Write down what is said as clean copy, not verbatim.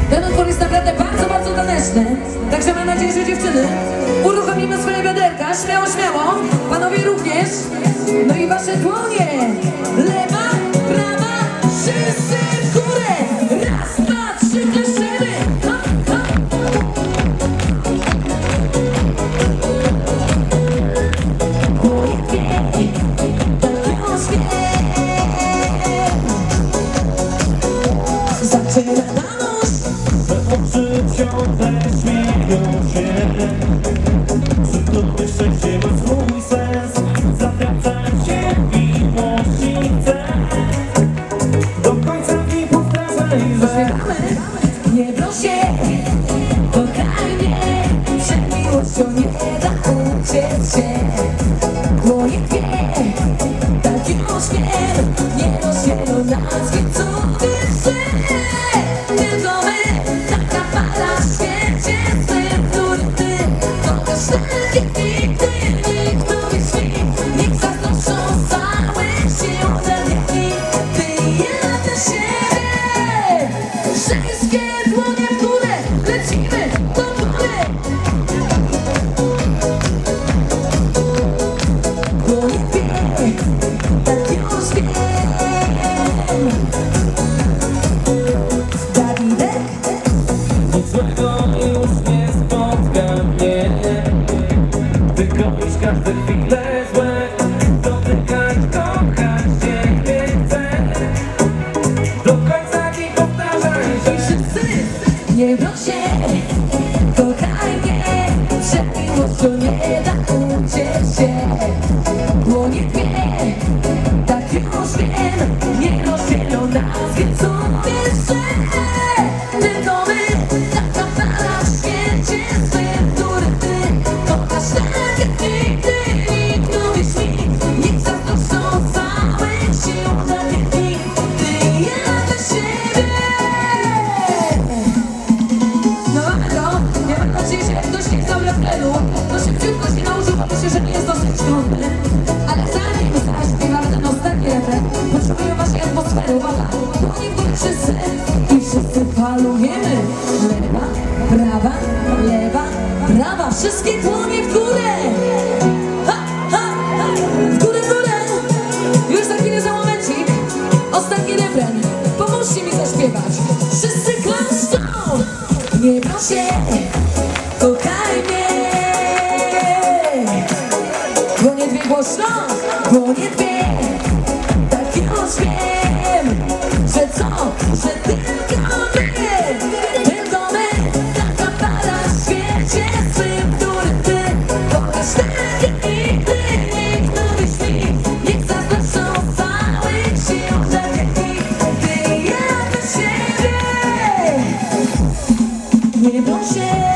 Ten utwór jest naprawdę bardzo, bardzo taneczny. Także mam nadzieję, że dziewczyny uruchomimy swoje bioderka. Śmiało, śmiało. Panowie również. No i wasze dłonie. Lewa, prawa, wszyscy w górę. Raz, dwa, trzy, klaszemy. Hop, hop. Zaczyna na nóż. Oczy ciągle śmieją się. Cudowne szczęście ma swój sens. Zawracać się miłości chcę. Do końca dni powtarzaj, że Nie proszę, kochaj mnie. Przed miłością nie da uciec się. Dłonie dwie, tak już wiem. Nie rozdzielą nas, więc uwierzę. Tylko my, taka para w świecie swym, który ty kochasz tak jak nigdy. Nikt tu jest nikt, nikt zazdroszczą całych sił ode mnie. Ty i ja dla siebie. Wszystkie dłonie w górę, lecimy do góry. Dłonie dwie, tak już wiem. Dawidek, nic złego już nie spotka mnie. Wykończysz każde chwile złe. Dotykać, kochać ciebie chcę. Do końca dni powtarzaj, że wszyscy nie proszę, kochaj mnie. Przed miłością nie da uciec się. Dłonie dwie, tak już wiem. Nie rozdzielą nas, więc uwierzę. Tylko my, taka para w świecie swym, który ty kochasz tak jak nigdy. Nikt tu jest nikt, nikt zazdroszczą całych sił ode mnie. Ty i ja dla siebie. No mamy to, ja mam nadzieję, że jak ktoś nie znał refrenu, to szybciutko się nauczył, bo myślę, że nie jest dosyć trudny. Ale zanim zaśpiewamy ten ostatni refren, potrzebuję waszej atmosfery, uwaga. Dłonie w górę wszyscy i wszyscy falujemy. Lewa, prawa, wszystkie dłonie w górę. Ha, ha, ha. W górę, w górę. Już za chwilę, za momencik. Ostatni refren, pomóżcie mi zaśpiewać. Wszyscy klaszczą. Nie proszę, kochaj mnie. Dłonie dwie głośno, dłonie dwie. Tak już wiem, że co, że tylko my. Tylko my, taka para w świecie swym, który ty kochasz tak jak nigdy. Nikt tu jest nikt, nikt zazdroszczą całych sił ode mnie. Ty i ja dla siebie. Nie proszę.